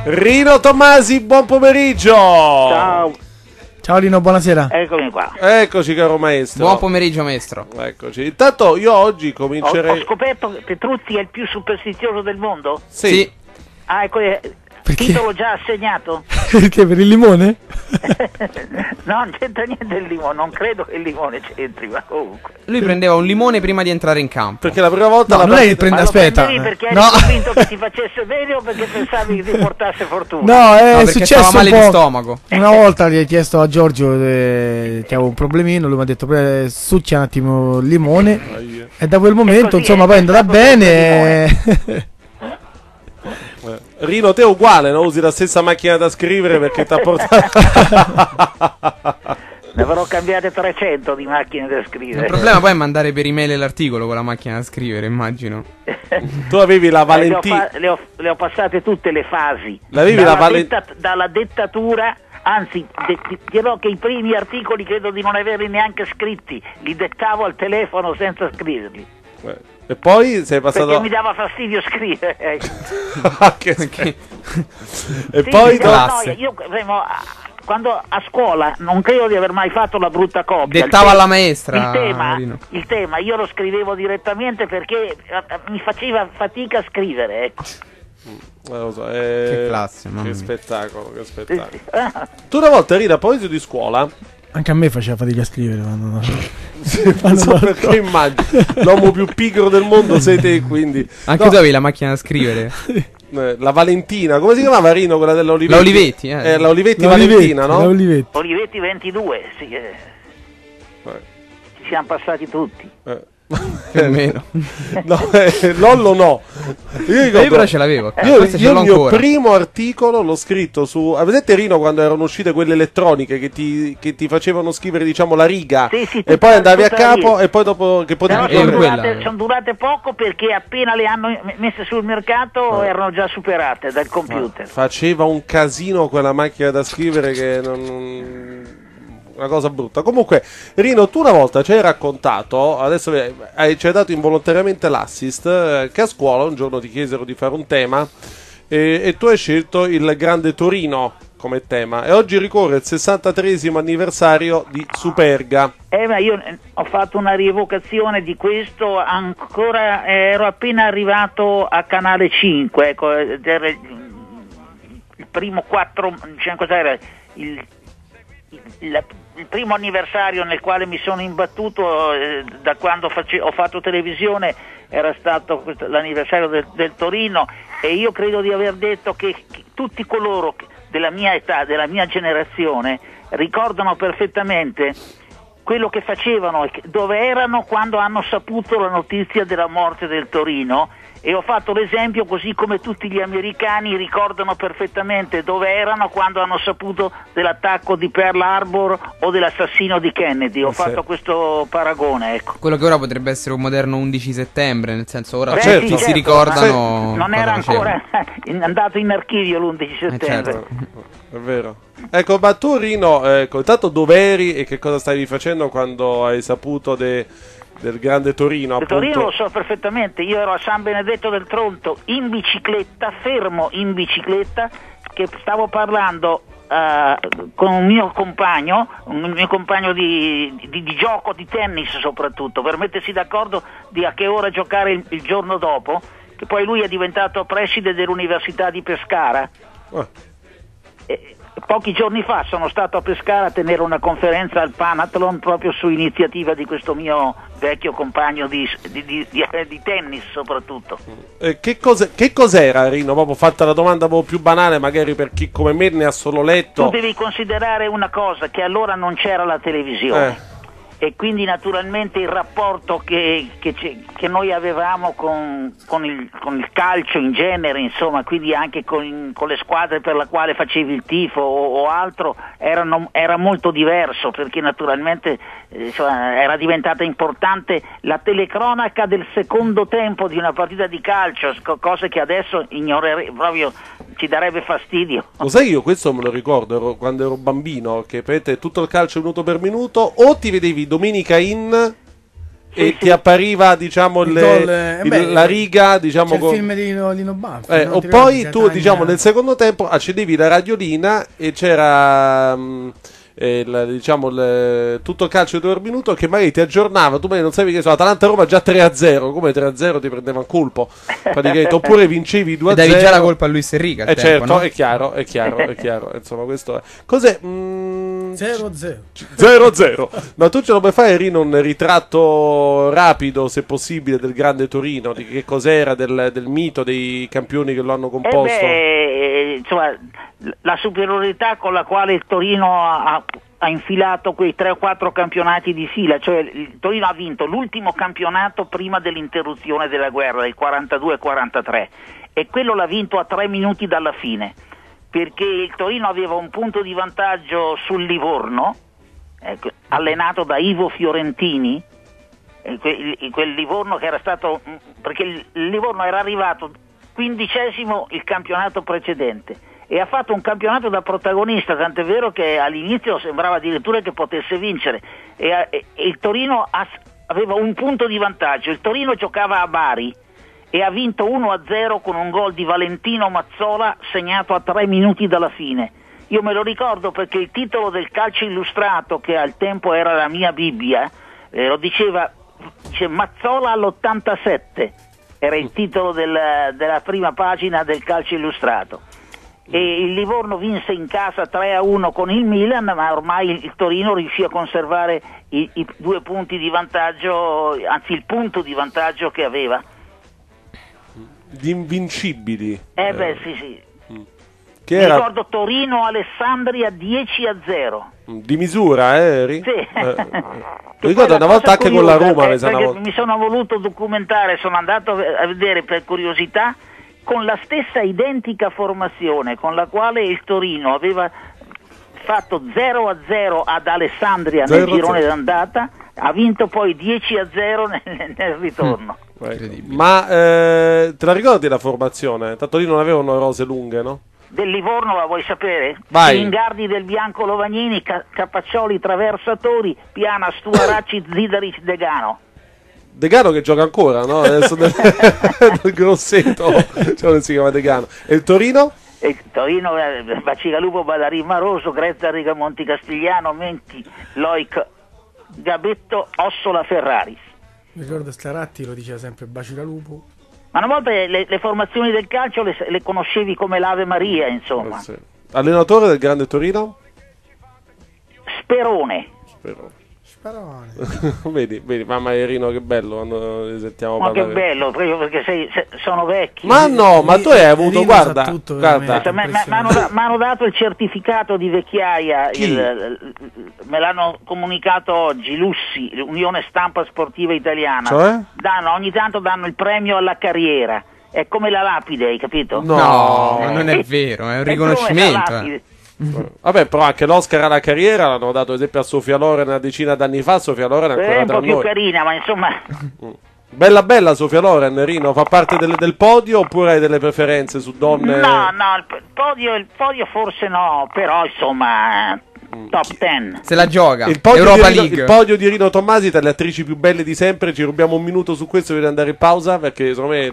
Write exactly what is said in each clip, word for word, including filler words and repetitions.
Rino Tommasi, buon pomeriggio. Ciao. Ciao Rino, buonasera. Eccomi qua. Eccoci caro maestro. Buon pomeriggio maestro. Eccoci. Intanto io oggi comincerei. Ho, ho scoperto che Petruzzi è il più superstizioso del mondo? Sì. Sì. Ah, ecco, eh, titolo già assegnato? Perché per il limone? No, non c'entra niente il limone, non credo che il limone c'entri, ma comunque. Lui prendeva un limone prima di entrare in campo. Perché la prima volta No, la non è partita- il prende- Ma lo aspetta. prendevi perché No. eri convinto che ti facesse bene o perché pensavi che ti portasse fortuna? No, è No, perché successo stava male un po'. di stomaco. Una volta gli ho chiesto a Giorgio eh, che avevo un problemino, lui mi ha detto "Pre- succhia un attimo il limone Aia. e da quel momento così insomma è poi è andata stato bene. Eh. Rino, te è uguale, no? Usi la stessa macchina da scrivere perché ti ha portato. Ne avrò cambiate trecento di macchine da scrivere. Il problema poi è mandare per email l'articolo con la macchina da scrivere, immagino. Tu avevi la Eh, le, ho Valentina. fa- le, ho, le ho passate tutte le fasi. L'avevi dalla, la Valen- detta- dalla dettatura, anzi, de- ti dirò che i primi articoli credo di non averli neanche scritti, li dettavo al telefono senza scriverli. Eh. E poi sei passato. Perché mi dava fastidio scrivere. eh. Che Perché- E Sì, poi mi dava classe. noia. Io avevo- quando a scuola non credo di aver mai fatto la brutta copia. Dettava Il te- alla maestra, Il tema, Rino. il tema io lo scrivevo direttamente perché eh, mi faceva fatica a scrivere, ecco. Eh, lo so, eh, Che classe, mamma che mia. spettacolo, che Sì, spettacolo. sì. Ah, Tu una volta Rino, a proposito di scuola, Anche a me faceva fatica a scrivere quando... non so perché immagino l'uomo più pigro del mondo sei te, quindi Anche No, tu avevi la macchina da scrivere. eh, la Valentina, come si chiamava Rino, quella della Olivetti? La Olivetti, eh. eh la Olivetti La Olivetti, Valentina, la no? Olivetti. Olivetti ventidue, sì, eh, Eh, ci siamo passati tutti. eh. Più o meno. No, eh, Lollo no. Io, ricordo- Io però ce l'avevo. Io, Forse ce io l'ho il mio ancora. primo articolo l'ho scritto su. Avete Rino quando erano uscite quelle elettroniche che ti, che ti facevano scrivere, diciamo, la riga Sì, sì, e tutta- poi andavi a tutta la capo riga. e poi dopo che potevi. Però Eh, sono quella- durate, son durate poco perché appena le hanno m- messe sul mercato erano già superate dal computer. Faceva un casino quella macchina da scrivere che non, non- una cosa brutta. Comunque, Rino, tu una volta ci hai raccontato, adesso hai, ci hai dato involontariamente l'assist, eh, che a scuola un giorno ti chiesero di fare un tema e, e tu hai scelto il Grande Torino come tema. E oggi ricorre il sessantatreesimo anniversario di Superga. Eh, ma io eh, ho fatto una rievocazione di questo, ancora eh, ero appena arrivato a Canale cinque, ecco, ed era il, il primo quattro, diciamo, cos'era, il, il, il primo anniversario nel quale mi sono imbattuto eh, da quando face, ho fatto televisione, era stato questo, l'anniversario del, del Torino, e io credo di aver detto che, che tutti coloro che, della mia età, della mia generazione, ricordano perfettamente quello che facevano e che- dove erano quando hanno saputo la notizia della morte del Torino, e ho fatto l'esempio così come tutti gli americani ricordano perfettamente dove erano quando hanno saputo dell'attacco di Pearl Harbor o dell'assassino di Kennedy. Ho Sì. fatto questo paragone, ecco. Quello che ora potrebbe essere un moderno undici settembre, nel senso ora Ah, Beh, certo. tutti sì, si certo, ricordano. ma non cosa era facevano. ancora in- andato in archivio l'undici Eh, settembre. certo. È vero. Ecco, ma tu Rino, ecco, intanto dov'eri e che cosa stavi facendo quando hai saputo de- del Grande Torino? Il Appunto? Torino lo so perfettamente, io ero a San Benedetto del Tronto in bicicletta, fermo in bicicletta, che stavo parlando eh, con un mio compagno, un mio compagno di, di- di gioco, di tennis soprattutto, per mettersi d'accordo di a che ora giocare il, il giorno dopo, che poi lui è diventato preside dell'Università di Pescara. Ah, E pochi giorni fa sono stato a Pescara a tenere una conferenza al Panathlon proprio su iniziativa di questo mio vecchio compagno di, di- di- di- eh, di tennis soprattutto. eh, che, cos'è- che cos'era Rino? Proprio fatta la domanda un po' più banale, magari per chi come me ne ha solo Tu letto. devi considerare una cosa, che allora non c'era la televisione. Eh. E quindi naturalmente il rapporto che, che, c'è- che noi avevamo con, con, il, con il calcio in genere, insomma, quindi anche con, con le squadre per la quale facevi il tifo o, o altro, erano, era molto diverso, perché naturalmente eh, insomma, era diventata importante la telecronaca del secondo tempo di una partita di calcio, sc- cose che adesso ignorerei, proprio ci darebbe fastidio. Lo sai, io questo me lo ricordo ero- quando ero bambino, che praticamente tutto il calcio minuto per minuto, o ti vedevi domenica in... e sì, ti sì. appariva, diciamo, Il le- gol, eh, il- beh, la riga, diciamo, C'è con- il film di Lino, Lino Banfi. Eh, no? o Ti poi ricordi tu, Catania? diciamo, nel secondo tempo accendevi la radiolina e c'era mh, eh, il- diciamo, il- tutto il calcio di un minuto che magari ti aggiornava. Tu magari non sapevi che so, Atalanta-Roma già tre a zero, come tre a zero ti prendeva un colpo praticamente, oppure vincevi due a E davi zero. già la colpa a Luis Enrique al Eh tempo, certo, no? è chiaro, è chiaro, è chiaro. Insomma, questo è. Cos'è? Mm, zero a zero. zero a zero. Ma tu ce lo puoi fare, Rino, un ritratto rapido, se possibile, del grande Torino, di che cos'era, del, del mito dei campioni che lo hanno Eh composto? beh, insomma, la superiorità con la quale il Torino ha, ha infilato quei tre o quattro campionati di fila, cioè il Torino ha vinto l'ultimo campionato prima dell'interruzione della guerra, del quarantadue quarantatré, e quello l'ha vinto a tre minuti dalla fine, perché il Torino aveva un punto di vantaggio sul Livorno, ecco, allenato da Ivo Fiorentini, eh, que- quel Livorno che era stato, perché il il Livorno era arrivato quindicesimo il campionato precedente e ha fatto un campionato da protagonista, tant'è vero che all'inizio sembrava addirittura che potesse vincere, e, e- e il Torino ha- aveva un punto di vantaggio. Il Torino giocava a Bari e ha vinto uno a zero con un gol di Valentino Mazzola segnato a tre minuti dalla fine. Io me lo ricordo perché il titolo del Calcio Illustrato, che al tempo era la mia Bibbia, eh, lo diceva, dice Mazzola all'ottantasette, era il titolo del- della prima pagina del Calcio Illustrato. E il Livorno vinse in casa tre a uno con il Milan, ma ormai il, il Torino riuscì a conservare i, i due punti di vantaggio, anzi il punto di vantaggio che aveva. Gli invincibili. Eh beh, sì, sì. Che Mi era ricordo Torino-Alessandria dieci a zero. di misura, eh? Ri? Sì. Eh, eh. Che Ricordo poi la una volta cosa anche con la curiosa Roma, è mi sa una perché volta. mi sono voluto documentare, sono andato a vedere per curiosità, con la stessa identica formazione con la quale il Torino aveva fatto zero a zero ad Alessandria nel zero a girone zero. d'andata, ha vinto poi dieci a zero nel, nel ritorno. Ecco. Ma eh, te la ricordi la formazione? Tanto lì non avevano rose lunghe, no? Del Livorno la vuoi sapere? Vai. Ingardi del Bianco Lovagnini, Ca- Capaccioli, Traversatori, Piana, Stuaracci, Zidaric, Degano. Degano che gioca ancora, no? Adesso nel, nel grossetto, cioè non si chiama Degano. E il Torino? E Torino, eh, Bacigalupo, Badarin, Maroso, Grezza, Rigamonti, Castigliano, Menti, Loic, Gabetto, Ossola, Ferraris. Mi ricordo Staratti lo diceva sempre Bacigalupo. Ma una volta le, le formazioni del calcio le, le conoscevi come l'Ave Maria, insomma. Eh, sì. Allenatore del grande Torino? Sperone. Spero. Sparone. vedi, vedi, mamma Rino, che bello quando ne sentiamo Ma che parlare. bello, proprio perché sei, se- sono vecchi. Ma no, ma tu hai avuto, Rino guarda, sa tutto, guarda. veramente. Mi hanno da- m'hanno dato il certificato di vecchiaia, Chi? il- il- me l'hanno comunicato oggi, Lussi, l'Unione Stampa Sportiva Italiana. Cioè? Danno, ogni tanto danno il premio alla carriera, è come la lapide, hai capito? No. No, ma non è vero, è un È come la riconoscimento. eh. lapide. Vabbè, però anche l'Oscar alla carriera l'hanno dato, ad esempio, a Sofia Loren una decina d'anni fa. Sofia Loren è È ancora un tra po' più noi. carina, ma insomma, Bella bella Sofia Loren, Rino, fa parte del, del podio oppure hai delle preferenze su donne? no, no, il p- podio, il podio forse no, però insomma, top dieci. Se la gioga. Il podio, Europa di Rino, League. il podio di Rino Tommasi tra le attrici più belle di sempre. Ci rubiamo un minuto su questo per andare in pausa, perché secondo me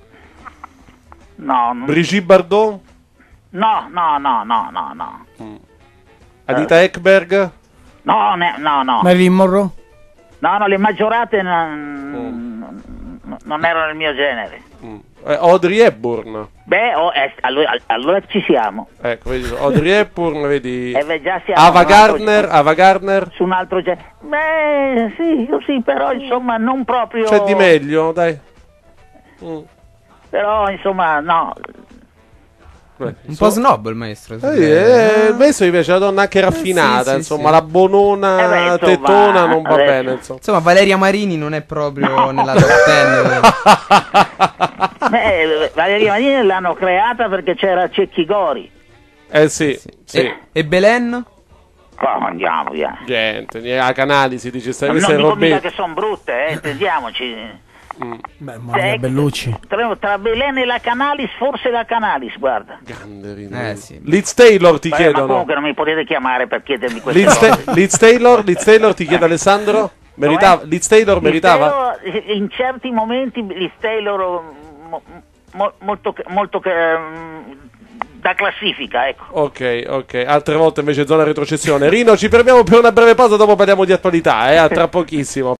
No, no, Brigitte Bardot, no, no, no, no, no, no, Anita Ekberg, no, ne- no, no. Marilyn Monroe? No, no, le maggiorate non, non erano il mio genere. eh, Audrey Hepburn. Beh, oh, eh, allora, allora ci siamo. Ecco, vedi, Audrey Hepburn, vedi. Eh, beh, già siamo Ava su un altro- Gardner, Ava Gardner. su un altro genere. Beh, sì, sì, però insomma non proprio. C'è di meglio, dai. Mm. Però insomma no. Beh, Un po' snob il maestro. Eh, eh, il maestro mi piace la donna anche raffinata, sì, insomma, sì. la bonona Eh beh, insomma, tettona non va adesso- bene, insomma. Insomma, Valeria Marini non è proprio nella top dieci. Beh, Valeria Marini l'hanno creata perché c'era Cecchi Gori. Eh sì, sì. E, e Belen? Oh, andiamo via. Gente, a canali si dice, stai Non queste dico mica robe. che sono brutte, eh, intendiamoci. Beh, Maria Bellucci. Tra, tra Belen e la Canalis, forse la Canalis, guarda. Grande Rino. Eh, sì. Liz Taylor ti Vabbè, ma chiedono. comunque non mi potete chiamare per chiedermi queste Liz, cose. Ta- Liz Taylor, Liz Taylor ti chiede Alessandro. Meritava, Liz Taylor Liz meritava? Taylor, in certi momenti Liz Taylor mo, mo, molto, molto um, da classifica, ecco. Ok, ok, altre volte invece zona retrocessione. Rino, ci fermiamo per una breve pausa, dopo parliamo di attualità, eh, a tra pochissimo.